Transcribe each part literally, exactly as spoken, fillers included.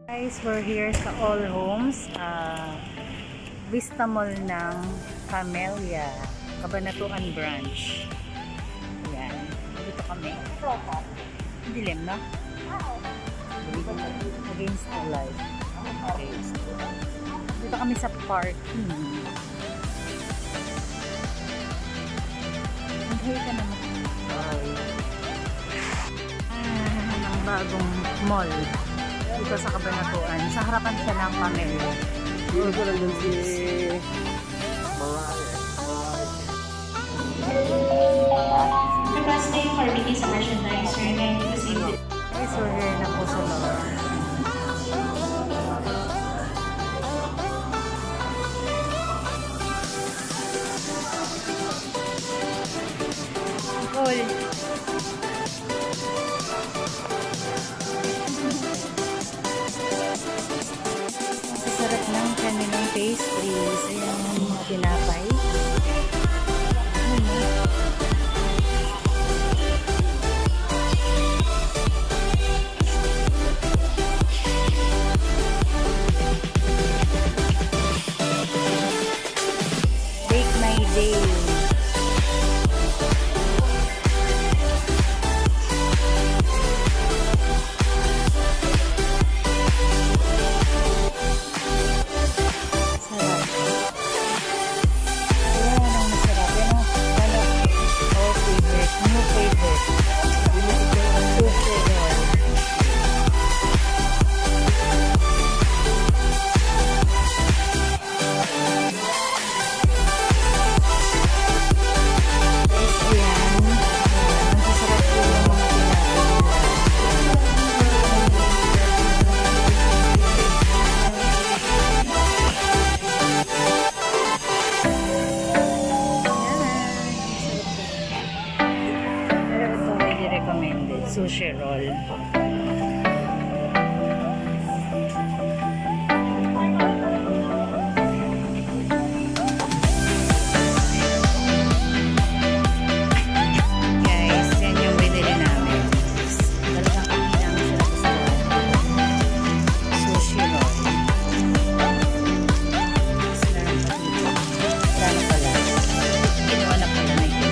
Guys, we're here sa All Homes, uh, Vista Mall ng Camellia, Cabanatuan branch. Yan. Dito kami. Dilim, no? Against the light. Okay. Dito kami sa parking. Mag-hi ka naman. Ah, ang bagong mall. Dito sa Cabanatuan. Sa harapan siya ng Camellia. Dito ko lang dun si Mariah. Requesting for Mickey's merchandise. You're going to see it. Guys, we're here na po sa loob. Cool. Sarap ng kanilang pastries. Ayan yung mga tinapay. Bake my day. Sushi roll. Guys, yan yung binili namin. Talagang hindi namin sila gusto. Sushi roll. Sila rin pa dito. Plano pala. Ginawa na pala na ito.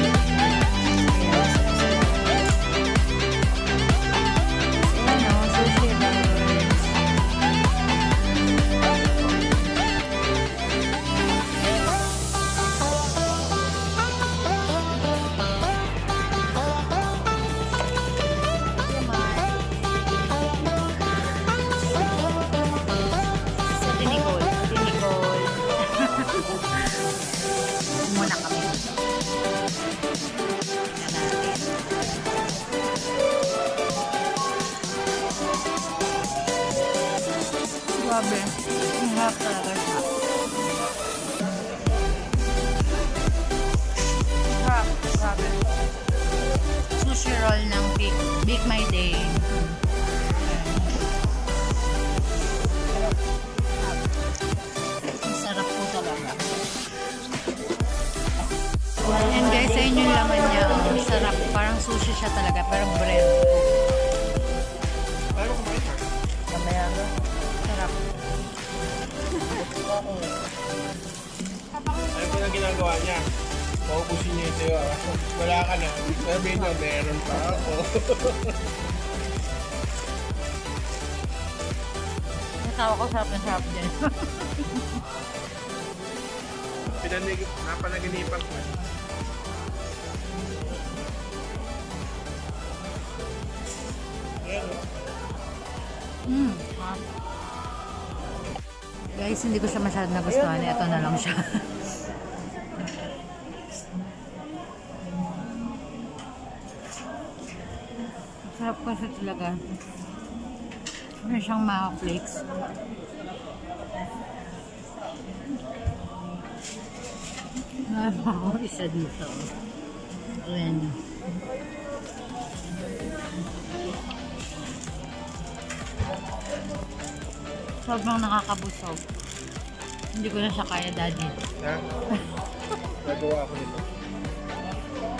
Muna kami. Grabe. Ang harap talaga siya. Harap. Grabe. Sushi roll ng Bake, Bake My Day. Ang sarap po talaga. And guys, ayun yung laman niya. Ang sarap. Parang sushi siya talaga. Parang bread. Mamaya ba? Sarap. Ano po yung ginagawa niya? Paubusin niya ito yun. Wala ka na. Sabihin niya, meron pa ako. Natawa ko, sarap na sarap din. Pinanig, napanaginipan ko. Mm. Guys, hindi ko siya masyadong nagustuhan. Ito na lang siya. Sarap kasi talaga. Meron siyang mga flakes. Meron ako isa dito. Ayan. Sobrang nakakabusog. Hindi ko na siya kaya, daddy. Ha? Nagawa ako nito.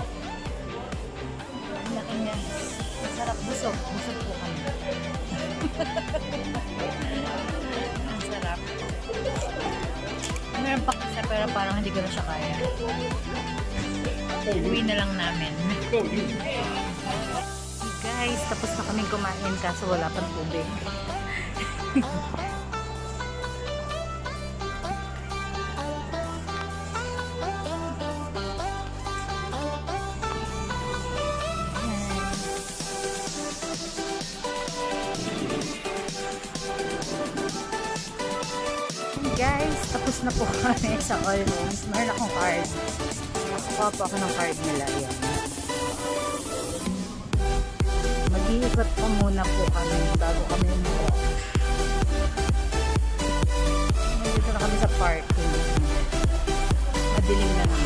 Ang laki niya. Masarap busog. Busog po kami. Ang sarap. Meron pa kasi pero parang hindi ko na siya kaya. Uwi na lang namin. Guys, tapos na kaming kumain kaso wala pang tubig. Guys, tapos na po kami sa All Homes. Meron akong card. Nakuha po ako ng card nila. Yan. Mag-iikot po muna po kami bago kami umuwi. Nandito na kami sa parking. Madilim na naman.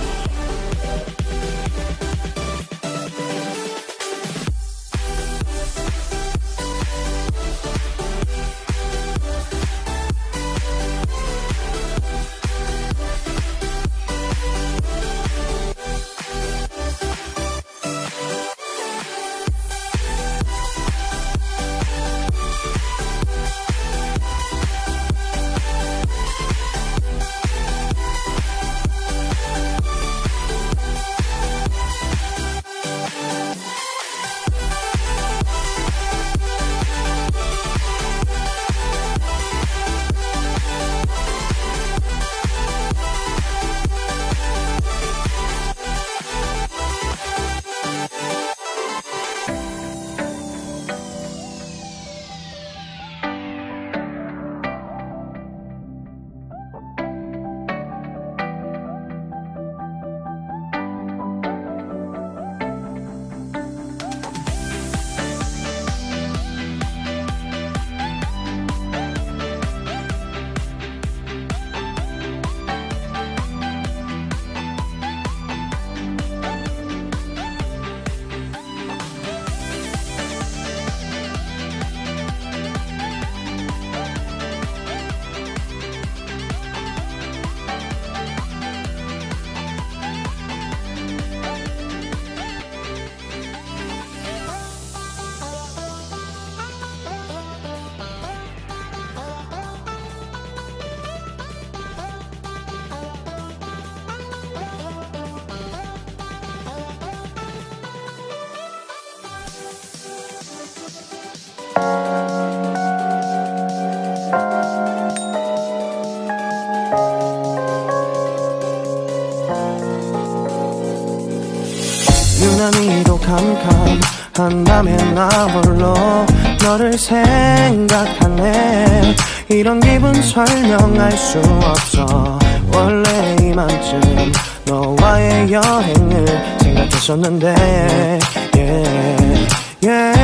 유난히도 캄캄한 밤에 나 홀로 너를 생각하네. 이런 기분 설명할 수 없어. 원래 이맘쯤 너와의 여행을 생각했었는데 yeah, yeah.